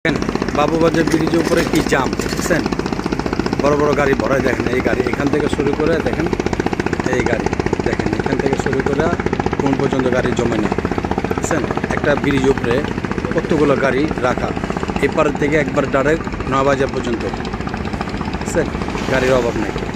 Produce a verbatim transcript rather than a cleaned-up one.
বাবুবাজার ব্রিজের উপরে কি জাম বুঝছেন, বড় বড় গাড়ি ভরায়। দেখেন এই গাড়ি এখান থেকে শুরু করে, দেখেন এই গাড়ি দেখেন এখান থেকে শুরু করে কোন পর্যন্ত গাড়ি জমে না বুঝছেন। একটা ব্রিজ উপরে কতগুলো গাড়ি রাখা, এপার থেকে একবার ডাইরেক্ট নয় বাজার পর্যন্ত বুঝছেন, গাড়ির অভাব নেই।